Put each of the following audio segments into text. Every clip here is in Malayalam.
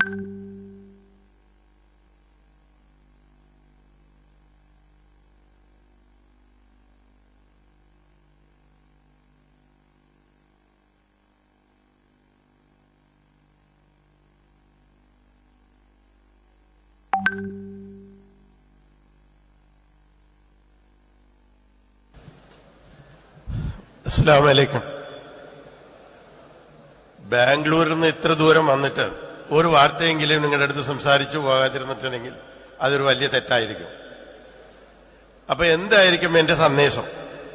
അസ്സലാമു അലൈക്കും. ബാംഗ്ലൂരിൽ നിന്ന് ഇത്ര ദൂരം വന്നിട്ട് ഒരു വാർത്തയെങ്കിലും നിങ്ങളുടെ അടുത്ത് സംസാരിച്ചു പോകാതിരുന്നിട്ടുണ്ടെങ്കിൽ അതൊരു വലിയ തെറ്റായിരിക്കും. അപ്പൊ എന്തായിരിക്കും എന്റെ സന്ദേശം?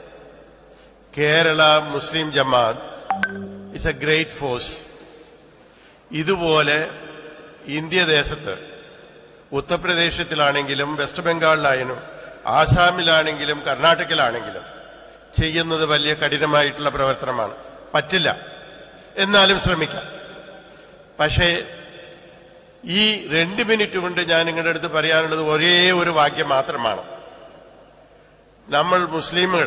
Kerala Muslim Jamaath is a great force. ഇതുപോലെ ഇന്ത്യ ദേശത്ത് ഉത്തർപ്രദേശത്തിലാണെങ്കിലും വെസ്റ്റ് ബംഗാളിലായാലും ആസാമിലാണെങ്കിലും കർണാടകയിലാണെങ്കിലും ചെയ്യുന്നത് വലിയ കഠിനമായിട്ടുള്ള പ്രവർത്തനമാണ്. പറ്റില്ല, എന്നാലും ശ്രമിക്കാം. പക്ഷേ ഈ 2 മിനിറ്റ് കൊണ്ട് ഞാൻ നിങ്ങളുടെ അടുത്ത് പറയാനുള്ളത് ഒരേ ഒരു വാക്യം മാത്രമാണ്. നമ്മൾ മുസ്ലിമുകൾ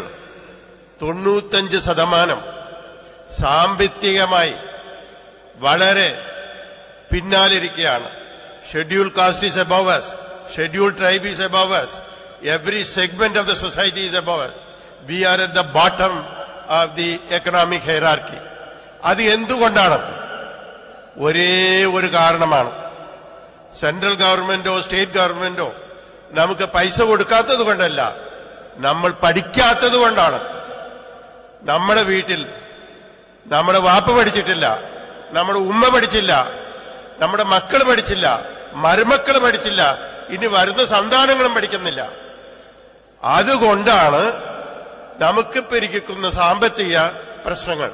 95% സാമ്പത്തികമായി വളരെ പിന്നാലിരിക്കുകയാണ്. Schedule caste is above us, schedule tribe is above us, every segment of the society is above us. We are at the bottom of the economic hierarchy. അത് എന്തുകൊണ്ടാണ്? ഒരേ ഒരു കാരണമാണ്. സെൻട്രൽ ഗവൺമെന്റോ സ്റ്റേറ്റ് ഗവൺമെന്റോ നമുക്ക് പൈസ കൊടുക്കാത്തത് കൊണ്ടല്ല, നമ്മൾ പഠിക്കാത്തത് കൊണ്ടാണ്. നമ്മുടെ വീട്ടിൽ നമ്മുടെ വാപ്പ പഠിച്ചിട്ടില്ല, നമ്മുടെ ഉമ്മ പഠിച്ചില്ല, നമ്മുടെ മക്കൾ പഠിച്ചില്ല, മരുമക്കൾ പഠിച്ചില്ല, ഇനി വരുന്ന സന്താനങ്ങളും പഠിക്കുന്നില്ല. അതുകൊണ്ടാണ് നമുക്കിപ്പോ ഇരിക്കുന്ന സാമ്പത്തിക പ്രശ്നങ്ങൾ.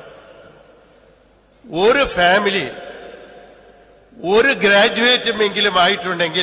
ഒരു ഫാമിലി ഒരു ഗ്രാജുവേറ്റുമെങ്കിലും ആയിട്ടുണ്ടെങ്കിൽ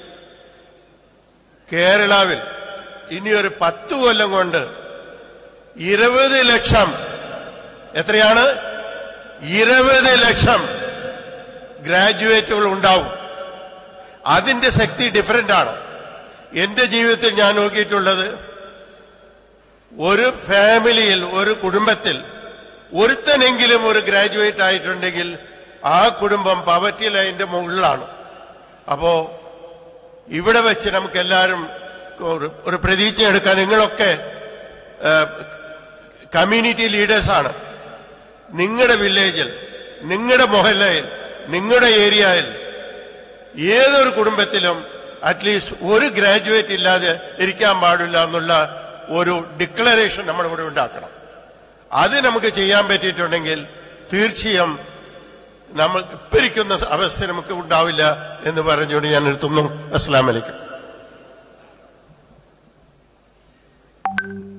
കേരളാവിൽ ഇനി ഒരു 10 കൊല്ലം കൊണ്ട് 20 ലക്ഷം, എത്രയാണ്? 20 ലക്ഷം ഗ്രാജുവേറ്റുകൾ ഉണ്ടാവും. അതിന്റെ ശക്തി ഡിഫറന്റ് ആണ്. എന്റെ ജീവിതത്തിൽ ഞാൻ നോക്കിയിട്ടുള്ളത്, ഒരു ഫാമിലിയിൽ ഒരു കുടുംബത്തിൽ ഒരുത്തനെങ്കിലും ഒരു ഗ്രാജുവേറ്റ് ആയിട്ടുണ്ടെങ്കിൽ ആ കുടുംബം പവർട്ടി ലൈനിന്റെ മുകളിലാണ്. അപ്പോ ഇവിടെ വെച്ച് നമുക്ക് എല്ലാവരും ഒരു പ്രതീക്ഷ എടുക്കാൻ, നിങ്ങളൊക്കെ കമ്മ്യൂണിറ്റി ലീഡേഴ്സാണ്. നിങ്ങളുടെ വില്ലേജിൽ, നിങ്ങളുടെ മൊഹല്ലയിൽ, നിങ്ങളുടെ ഏരിയയിൽ ഏതൊരു കുടുംബത്തിലും അറ്റ്ലീസ്റ്റ് ഒരു ഗ്രാജുവേറ്റ് ഇല്ലാതെ ഇരിക്കാൻ പാടില്ല എന്നുള്ള ഒരു ഡിക്ലറേഷൻ നമ്മളിവിടെ ഉണ്ടാക്കണം. അത് നമുക്ക് ചെയ്യാൻ പറ്റിയിട്ടുണ്ടെങ്കിൽ തീർച്ചയായും നമ്മൾ ഇപ്പം ഇരിക്കുന്ന അവസ്ഥ നമുക്ക് ഉണ്ടാവില്ല എന്ന് പറഞ്ഞുകൊണ്ട് ഞാൻ നിർത്തുന്നു. അസ്സലാമു അലൈക്കും.